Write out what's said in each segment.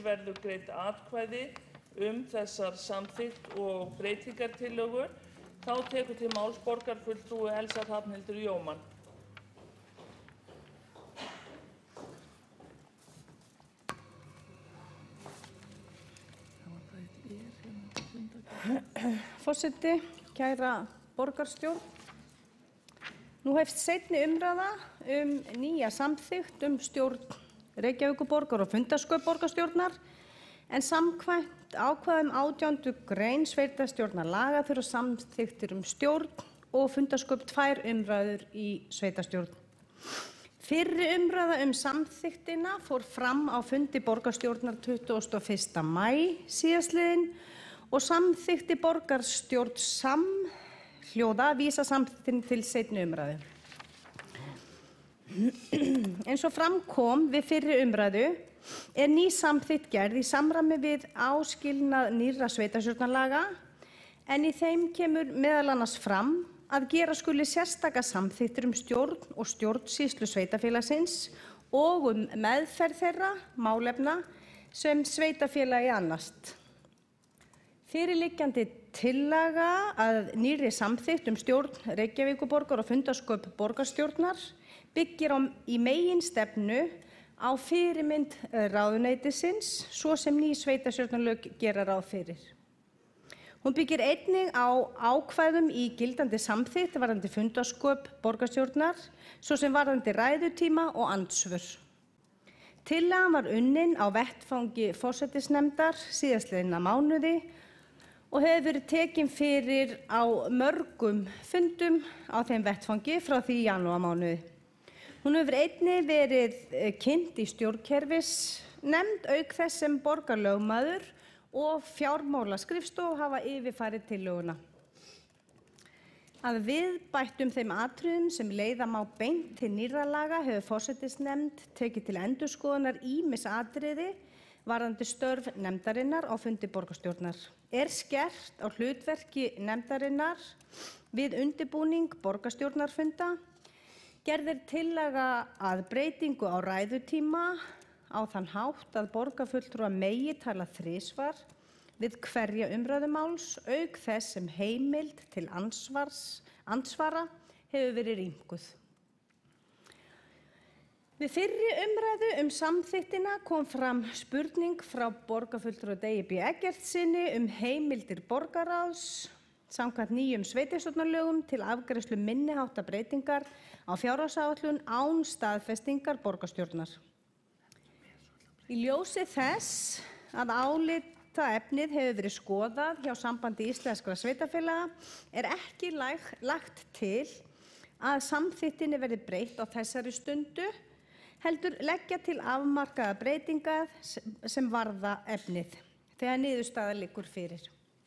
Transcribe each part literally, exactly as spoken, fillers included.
verður greidd atkvæði um þessar samþykkt og breytingartillögur. Þá tekur til máls borgarfulltrúi Elsa Hrafnhildur Jómann. Forseti, kæra borgarstjórn. Nú hefst seinni umræða um nýja samþykkt um stjórn Reykjavíkurborgar og fundarsköp borgarstjórnar, en samkvæmt ákvæðum átjándu grein sveitarstjórnarlaga þurfa samþykktir um stjórn og fundarsköp tvær umræður í sveitarstjórn. Fyrri umræða um samþykktina fór fram á fundi borgarstjórnar tuttugasta og fyrsta maí síðastliðinn og samþykkti borgarstjórn samhljóða vísa samþykktin til seinni umræðu. Eins og fram kom við fyrri umræðu er ný samþykkt gerð í samræmi við áskilnað nýrra sveitarstjórnarlaga, en í þeim kemur meðal annars fram að gera skuli sérstaka samþykktir um stjórn og stjórnsýslu sveitarfélagsins og um meðferð þeirra málefna sem sveitarfélagi annast. Fyrirliggjandi tillaga að nýrri samþykkt um stjórn Reykjavíkurborgar og fundarsköp borgarstjórnar byggir á í meginstefnu á fyrirmynd ráðuneytisins, svo sem ný sveitarstjórnarlög gera ráð fyrir. Hún byggir einnig á ákvæðum í gildandi samþykkt varðandi fundarsköp borgarstjórnar, svo sem varðandi ræðutíma og andsvör. Tillagan var unnin á vettfangi forsætisnefndar síðastliðna mánuði og hefur verið tekin fyrir á mörgum fundum á þeim vettfangi frá því í janúarmánuði. Hún hefur einnig verið kynnt í stjórnkerfisnefnd auk þess sem borgarlögmaður og fjármálaskrifstofa hafa yfirfarið tillöguna. Að viðbættum þeim atriðum sem leiða má beint til nýrra laga hefur forsætisnefnd tekið til endurskoðunar ýmis atriði varðandi störf nefndarinnar á fundi borgarstjórnar. Er skert á hlutverki nefndarinnar við undirbúning borgarstjórnarfunda. Gerð er tillaga að breytingu á ræðutíma á þann hátt að borgarfulltrúar megi tala þrisvar við hverja umræðumáls, auk þess sem heimild til ansvars, ansvara hefur verið rýmkuð. Við fyrri umræðu um samþykktina kom fram spurning frá borgarfulltrúa Degi B. Eggertssyni um heimildir borgarráðs samkvæmt nýjum sveitarstjórnarlögum til afgreiðslu minniháttar breytingar á fjárhagsáætlun án staðfestingar borgarstjórnar. Í ljósi þess að álitaefnið hefur verið skoðað hjá Sambandi íslenskra sveitarfélaga er ekki lagt til að samþykktinni verði breytt á þessari stundu, heldur leggja til afmarkaða breytingar sem varða efnið þegar niðurstaða liggur fyrir.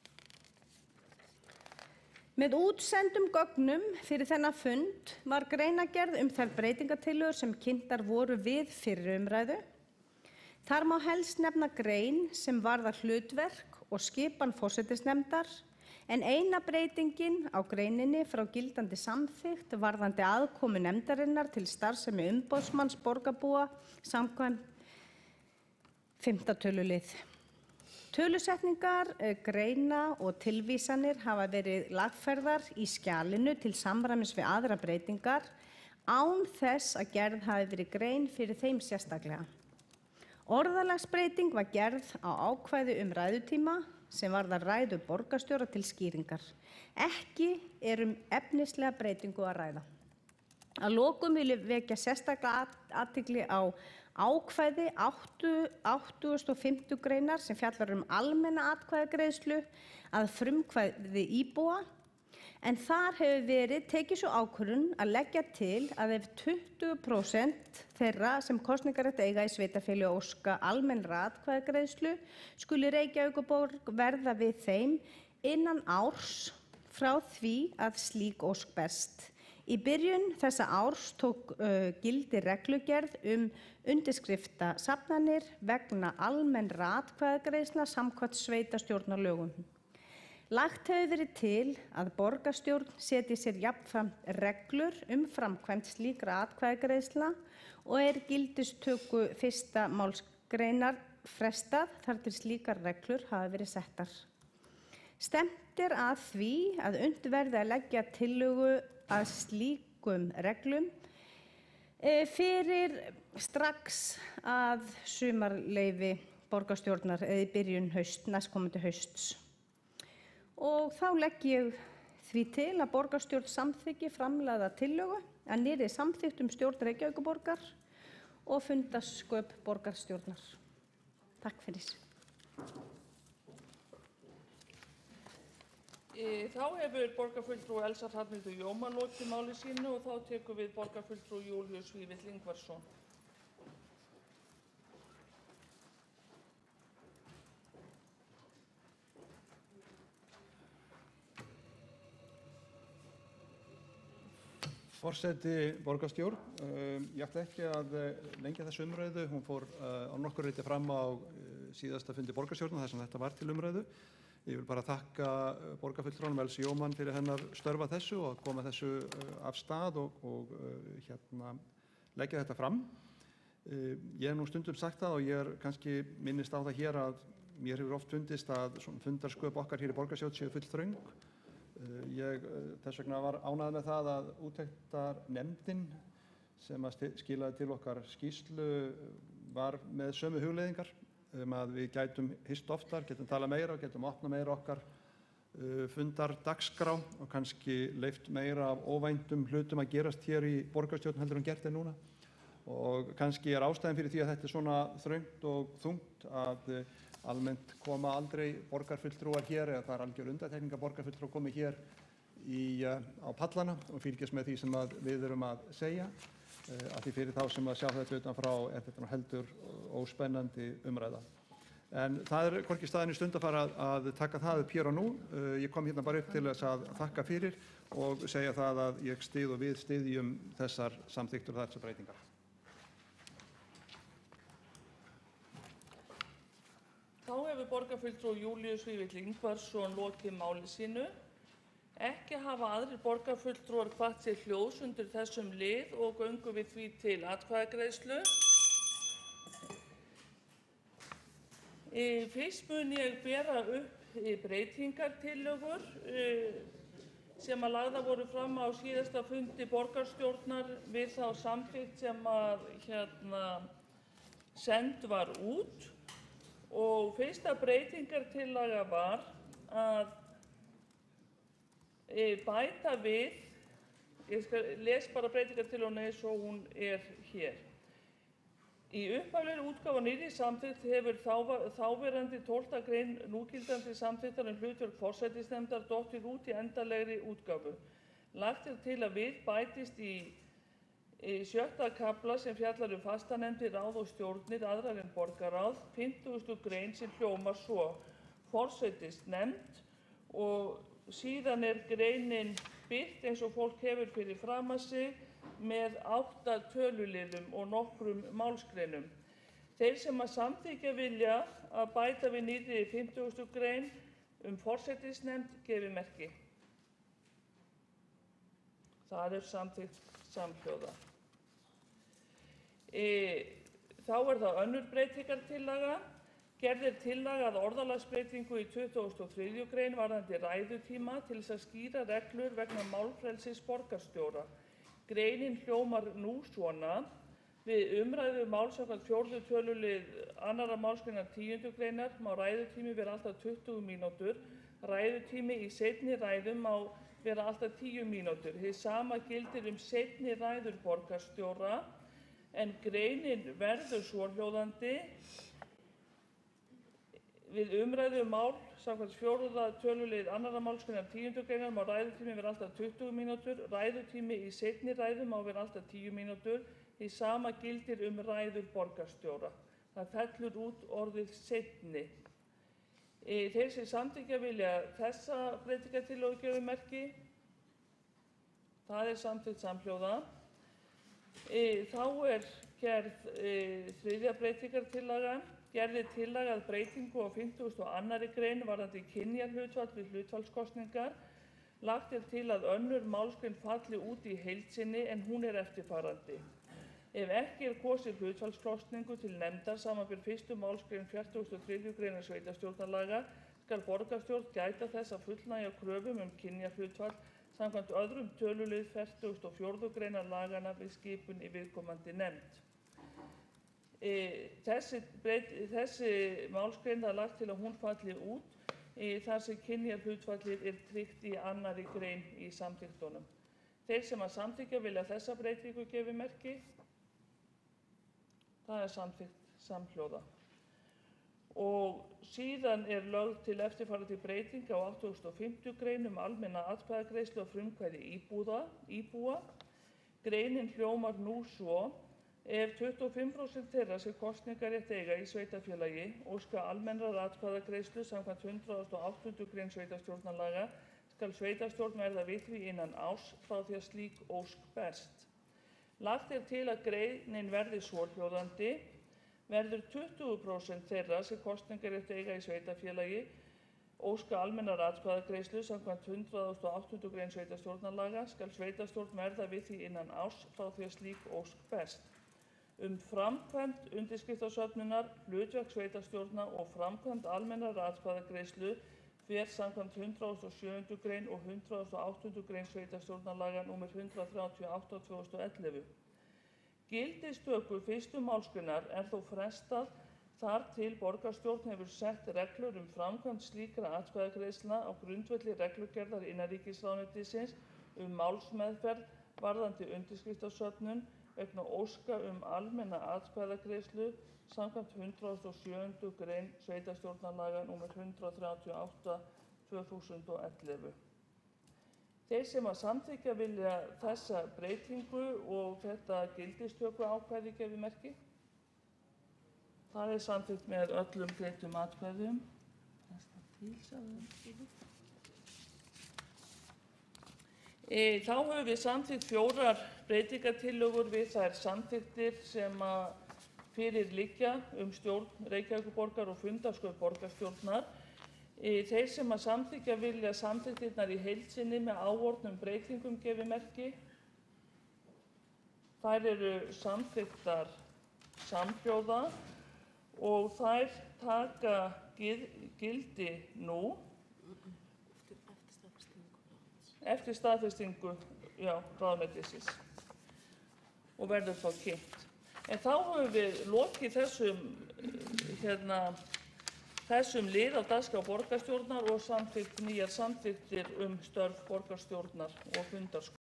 Með útsendum gögnum fyrir þennan fund var greinargerð um þær breytingartillögur sem kynntar voru við fyrri umræðu. Þar má helst nefna grein sem varðar hlutverk og skipan forsætisnefndar, en eina breytingin á greininni frá gildandi samþykkt varðandi aðkomu nefndarinnar til starfsemi umboðsmanns borgarbúa samkvæmt fimmta tölulið. Tölusetningar, greina og tilvísanir hafa verið lagfærðar í skjalinu til samræmis við aðra breytingar án þess að gerð hafi verið grein fyrir þeim sérstaklega. Orðalagsbreyting var gerð á ákvæði um ræðutíma sem varðar ræðu borgarstjóra til skýringar. Ekki er um efnislega breytingu að ræða. Að lokum vil ég vekja sérstaklega athygli á ákvæði áttugasta og fimmtu greinar sem fjallar um almenna atkvæðagreiðslu að frumkvæði íbúa, en þar hefur verið tekið svo ákvörðun að leggja til að ef tuttugu prósent þeirra sem kosningarétt eiga í sveitarfélagi óska almennra atkvæðagreiðslu skuli Reykjavíkurborg verða við þeim innan árs frá því að slík ósk berst. Í byrjun þessa árs tók uh, gildi reglugerð um undirskriftasafnanir vegna almennra atkvæðagreiðslna samkvæmt sveitarstjórnarlögum. Lagt hefur verið til að borgarstjórn setji sér jafnframt reglur um framkvæmd slíkra atkvæðagreiðslna og er gildistöku fyrsta málsgreinar frestað þar til slíkar reglur hafa verið settar. Stefnt er að því að unnt verði að leggja tillögu að slíkum reglum fyrir strax að sumarleyfi borgarstjórnar eða í byrjun haust, næstkomandi hausts. Og þá legg ég því til að borgarstjórn samþykki framlagða tillögu að nýrri samþykktum stjórn Reykjavíkurborgar og fundasköp borgarstjórnar. Takk fyrir. Þá hefur borgarfulltrúi Elsa Hrafnhildur Jómann lokið máli sínu og þá tekur við borgarfulltrúi Júlíus Vífill Ingvarsson. Forseti borgarstjórn, ég ætla ekki að lengja þessu umræðu. Hún fór á nokkur riti fram á síðasta fundi borgarstjórnar þar sem þetta var til umræðu. Ég vil bara þakka borgarfulltrúanum Elsu Jómann fyrir hennar störf að þessu og að koma þessu af stað og, og hérna, leggja þetta fram. Ég hef nú stundum sagt það og ég er kannski minnist á það hér að mér hefur oft fundist að fundarsköp okkar hér í borgarstjórn séu full þröng. Ég þess vegna var ánægður með það að úttektarnefndin sem að skilaði til okkar skýrslu var með sömu hugleiðingar um að við gætum hist oftar, getum talað meira og getum opnað meira okkar fundardagskrá og kannski leyft meira af óvæntum hlutum að gerast hér í borgarstjórn heldur en gert er núna. Og kannski er ástæðan fyrir því að þetta er svona þröngt og þungt að almennt koma aldrei borgarfulltrúar hér eða það er algjör undantekning að borgarfulltrúar komi hér í, á pallana og fylgjast með því sem að við erum að segja. Af því fyrir þá sem að sjá þetta utanfrá er þetta heldur óspennandi umræða. En það er hvorki staðinn í stund að fara að taka það upp hér og nú. Ég kom hérna bara upp til þess að þakka fyrir og segja það að ég styð og við styðjum þessar samþykktur og þessar breytingar. Þá hefur borgarfulltrúi Júlíus Vífill Ingvarsson lokið máli sínu. Ekki hafa aðrir borgarfulltrúar hvatt sér hljóðs undir þessum lið og göngum við því til atkvæðagreiðslu. Fyrst mun ég bera upp breytingartillögur sem að lagðar voru fram á síðasta fundi borgarstjórnar við þá samþykkt sem að hérna, send var út. Og fyrsta breytingartillaga var að bæta við, ég skal les bara breytingartillöguna eins og hún er hér. Í upphaflegri útgáfu nýrri samþykkt hefur þáverandi tólfta grein núgildandi samþykktar um hlutverk forsætisnefndar dottið út í endanlegri útgáfu. Lagt er til að við bætist í Í sjötta kafla sem fjallar um fastanefndir, ráð og stjórnir aðrar en borgarráð, fimmtugustu grein sem hljómar svo forsætisnefnd og síðan er greinin birt eins og fólk hefur fyrir fram að sig með átta töluliðum og nokkrum málsgreinum. Þeir sem að samþykkja vilja að bæta við nýrri fimmtugustu grein um forsætisnefnd gefi merki. Það er samþykkt samhljóða. E, þá er það önnur breytingartillaga. Gerð er tillaga að orðalagsbreytingu í tuttugasta og þriðju grein varðandi ræðutíma til þess að skýra reglur vegna málfrelsis borgarstjóra. Greinin hljómar nú svona: við umræðu mál samkvæmt fjórðu tölulið annarrar málsgreinar tíundu greinar má ræðutími vera alltaf tuttugu mínútur. Ræðutími í seinni ræðum má vera alltaf tíu mínútur. Hið sama gildir um seinni ræður borgarstjóra en greinin verður svohljóðandi: við umræðu mál samkvæmt fjórða tölulið annarrar málsgreinar tíundu greinar má ræðutími vera alltaf tuttugu mínútur. Ræðutími í seinni ræðum má vera alltaf tíu mínútur. Hið sama gildir um ræður borgarstjóra. Það fellur út orðið seinni. Þeir sem samþykkja vilja þessa breytingartillögu gefi merki. Það er samþykkt samhljóða. Þá er gerð þriðja breytingartillaga. Gerð er tillaga að breytingu á fimmtugustu og annarri grein varðandi kynjahlutfall við hlutfallskosningar. Lagt er til að önnur málsgrein falli út í heild sinni en hún er eftirfarandi. Ef ekki er kosið hlutfallskosningu til nefndar samanber fyrstu málsgrein fertugustu og þriðju greinar sveitarstjórnarlaga skal borgarstjórn gæta þess að fullnægja kröfum um kynjahlutfall samkvæmt öðrum tölulið fertugustu og fjórðu greinar laganna við skipun í viðkomandi nefnd. E, þessi, breyt, þessi málsgrein er lagt til að hún falli út e, þar sem kynjahlutfallið er tryggt í annarri grein í samþykktunum. Þeir sem að samþykkja vilja þessa breytingu gefi merki. Það er samþykkt samhljóða. Og síðan er lögð til eftirfarandi breyting á áttugasta og fimmtu grein um almenna atkvæðagreiðslu og frumkvæði íbúða, íbúa. Greinin hljómar nú svo: ef tuttugu og fimm prósent þeirra sem kosningarétt eiga í sveitarfélagi óska almennrar atkvæðagreiðslu samkvæmt hundrað og áttundu grein sveitarstjórnarlaga skal sveitarstjórn verða við því innan árs frá því að slík ósk berst. Lagt er til að greinin verði svohljóðandi: verður tuttugu prósent þeirra sem kosningarétt eiga í sveitarfélagi óska almennar atkvæðagreiðslu samkvæmt hundrað og áttundu grein sveitarstjórnarlaga skal sveitarstjórn verða við því innan árs frá því að slík ósk berst. Um framkvæmd undirskriftasöfnunar, hlutverk sveitarstjórna og framkvæmd almennar atkvæðagreiðslu fer samkvæmt hundrað og sjöundu grein og hundrað og áttundu grein sveitarstjórnarlaga númer hundrað þrjátíu og átta tvö þúsund og ellefu. Gildistöku fyrstu málsgreinar er þó frestað þar til borgarstjórn hefur sett reglur um framkvæmd slíkra atkvæðagreiðslna á grundvelli reglugerðar innanríkisráðuneytisins um málsmeðferð varðandi undirskriftasöfnun vegna óska um almenna atkvæðagreiðslu samkvæmt hundrað og sjöundu grein sveitarstjórnarlaga númer hundrað þrjátíu og átta tvö þúsund og ellefu. Þeir sem að samþykkja vilja þessa breytingu og þetta gildistöku ákvæði gefi merki. Það er samþykkt með öllum greiddum atkvæðum. E, þá höfum við samþykkt fjórar breytingartillögur við þær samþykktir sem að fyrir liggja um stjórn Reykjavíkurborgar og fundarsköp borgarstjórnar. E, þeir sem að samþykkja vilja samþykktirnar í heild sinni með áorðnum breytingum gefi merki. Þær eru samþykktar samhljóða og þær taka gildi nú eftir staðfestingu já, ráðuneytisins og verður þá kynnt. En þá höfum við lokið þessum, hérna, þessum lið á dagskrá borgarstjórnar og samþykkt nýjar samþykktir um störf borgarstjórnar og fundarsköp.